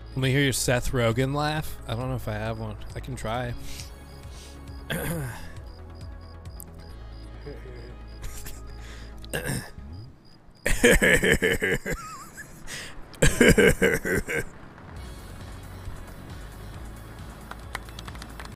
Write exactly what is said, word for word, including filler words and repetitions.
Let me hear your Seth Rogan laugh. I don't know if I have one. I can try.